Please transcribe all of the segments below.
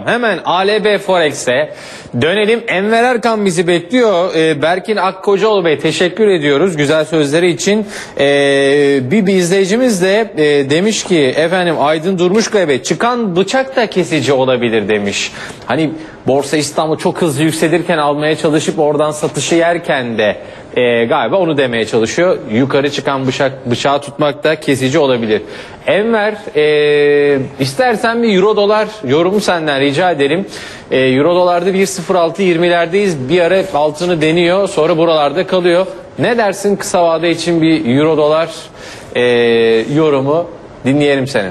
Hemen ALB Forex'e dönelim. Enver Erkan bizi bekliyor. Berkin Akkocaoğlu Bey, teşekkür ediyoruz güzel sözleri için. Bir izleyicimiz de demiş ki efendim Aydın Durmuşkaya Bey, çıkan bıçak da kesici olabilir demiş. Hani Borsa İstanbul çok hızlı yükselirken almaya çalışıp oradan satışı yerken de galiba onu demeye çalışıyor. Yukarı çıkan bıçağı tutmak da kesici olabilir. Enver, istersen bir euro dolar yorumu senden rica edelim. Euro dolarda 1.06.20'lerdeyiz. Bir ara altını deniyor, sonra buralarda kalıyor. Ne dersin kısa vade için bir euro dolar yorumu? Dinleyelim seni.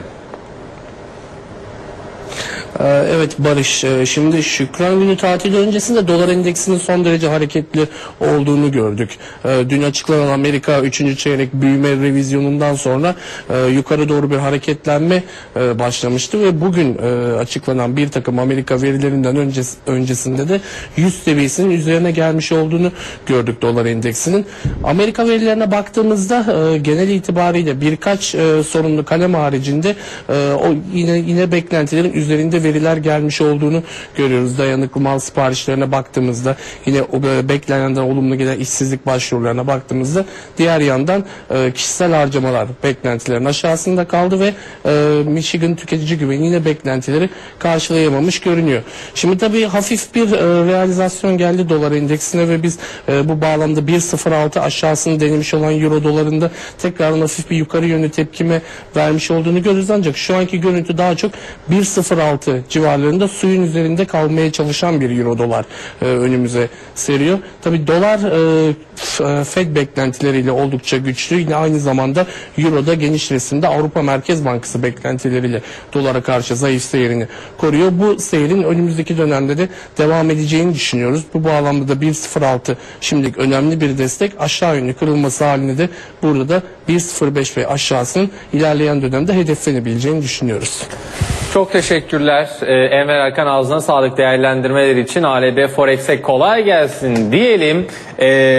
Evet Barış, şimdi Şükran Günü tatili öncesinde dolar endeksinin son derece hareketli olduğunu gördük. Dün açıklanan Amerika 3. çeyrek büyüme revizyonundan sonra yukarı doğru bir hareketlenme başlamıştı ve bugün açıklanan bir takım Amerika verilerinden öncesinde de 100 seviyesinin üzerine gelmiş olduğunu gördük dolar endeksinin. Amerika verilerine baktığımızda genel itibariyle birkaç sorunlu kalem haricinde o yine beklentilerin üzerinde veriler gelmiş olduğunu görüyoruz. Dayanıklı mal siparişlerine baktığımızda, yine o beklenenden olumlu gelen işsizlik başvurularına baktığımızda, diğer yandan kişisel harcamalar beklentilerin aşağısında kaldı ve Michigan tüketici güveni yine beklentileri karşılayamamış görünüyor. Şimdi tabii hafif bir realizasyon geldi dolar endeksine ve biz bu bağlamda 1.06 aşağısını denemiş olan euro dolarında tekrar hafif bir yukarı yönlü tepkime vermiş olduğunu görürüz, ancak şu anki görüntü daha çok 1.06 civarlarında suyun üzerinde kalmaya çalışan bir euro dolar önümüze seriyor. Tabii dolar Fed beklentileriyle oldukça güçlü. Yine aynı zamanda euroda geniş resimde Avrupa Merkez Bankası beklentileriyle dolara karşı zayıf seyrini koruyor. Bu seyrin önümüzdeki dönemde de devam edeceğini düşünüyoruz. Bu bağlamda da 1.06 şimdilik önemli bir destek. Aşağı yönlü kırılması halinde de burada da 1.05 ve aşağısının ilerleyen dönemde hedeflenebileceğini düşünüyoruz. Çok teşekkürler Enver Erkan, ağzına sağlık değerlendirmeler için. ALB Forex'e kolay gelsin diyelim.